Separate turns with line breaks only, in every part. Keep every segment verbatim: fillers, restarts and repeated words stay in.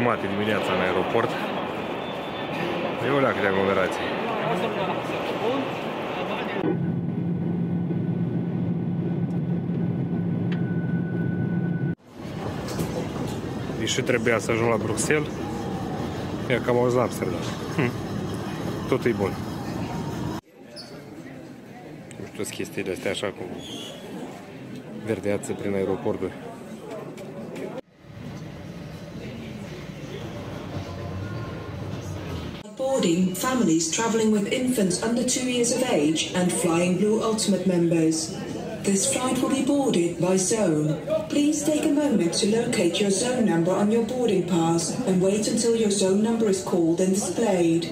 jumate dimineața în aeroport. E o leacă de aglomerație. Deși trebuia să ajung la Bruxelles, e cam auzit la Amsterdam. Hm. Tot e bun. Nu știu, sunt chestiile astea așa cu verdeață prin aeroporturi.
Boarding families travelling with infants under two years of age and Flying Blue Ultimate members. This flight will be boarded by zone. Please take a moment to locate your zone number on your boarding pass and wait until your zone number is called and displayed.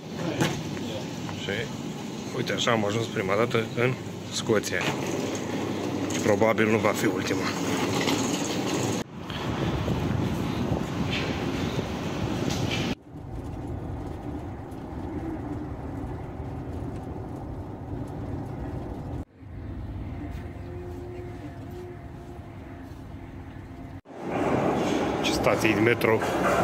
Și uite, așa am ajuns prima dată în Scoția. Și probabil nu va fi ultima. Stații de metro.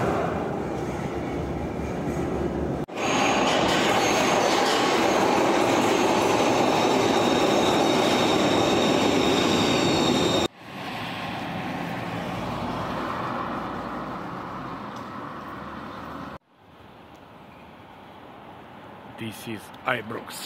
This is Ibrox.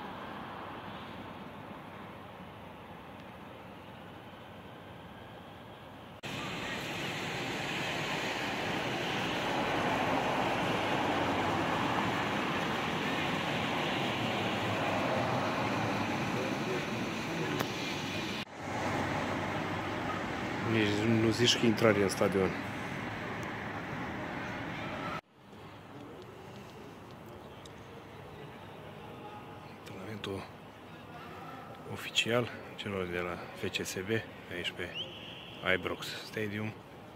Nici nu zici că intrare în stadion. Antrenamentul oficial celor de la F C S B, aici pe Ibrox Stadium.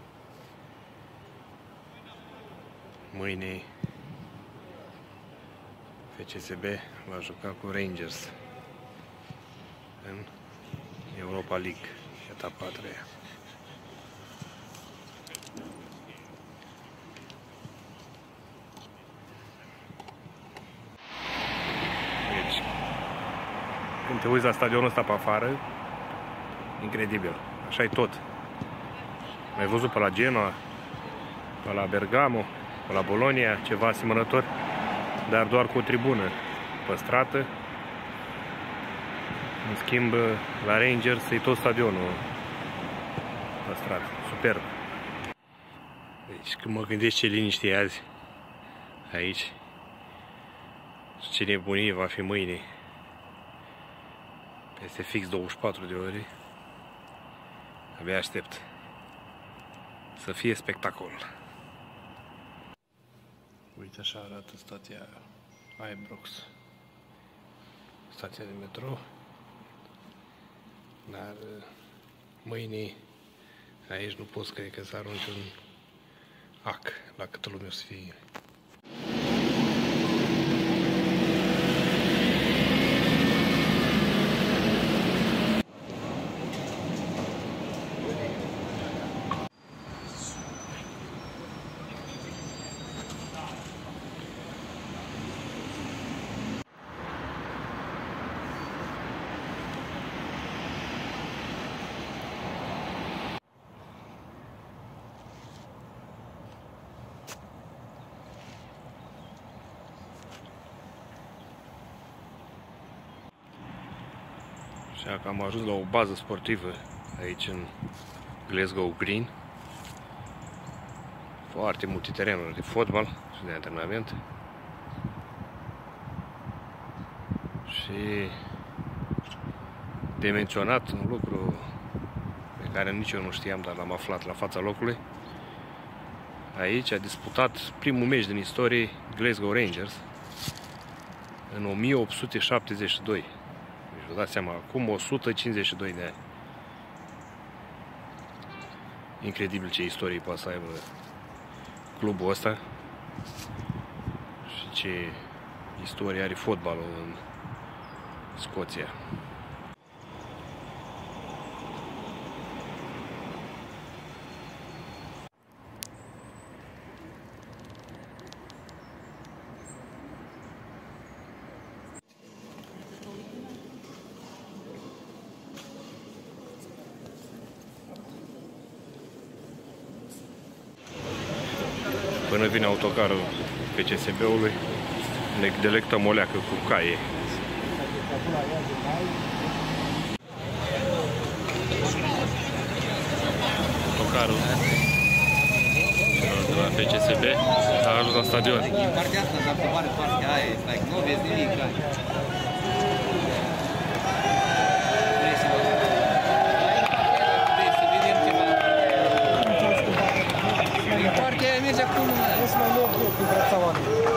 Mâine F C S B va juca cu Rangers în Europa League, etapa a treia. Când te uiți la stadionul ăsta pe afară, incredibil. Așa e tot. Ai văzut pe la Genoa, pe la Bergamo, pe la Bologna, ceva asemănător, dar doar cu o tribună păstrată. În schimb, la Rangers e tot stadionul păstrat. Superb. Deci, când mă gândesc ce liniște e azi aici și ce nebunie va fi mâine, peste fix douăzeci și patru de ore, abia aștept să fie spectacol. Uite, așa arată stația Ibrox, stația de metro, dar mâine aici nu poți crede că să arunci un ac la câtă lume o să fie. Așa că am ajuns la o bază sportivă aici în Glasgow Green. Foarte multe terenuri de fotbal și de antrenament. Și de menționat un lucru pe care nici eu nu știam, dar l-am aflat la fața locului. Aici a disputat primul meci din istorie Glasgow Rangers în o mie opt sute șaptezeci și doi. Deci vă dați seama, acum o sută cincizeci și doi de ani. Incredibil ce istorie poate să aibă clubul ăsta și ce istorie are fotbalul în Scoția. Până vine autocarul P C S B-ului, ne delectăm o leacă cu caie. Autocarul de la P C S B a ajuns la stadion.
Partea asta, dar pe mare partea aia, stai, nu vezi nimic. Vrei să vedem ceva? Din partea aia merge acum.
Să mai merg cu brațaua.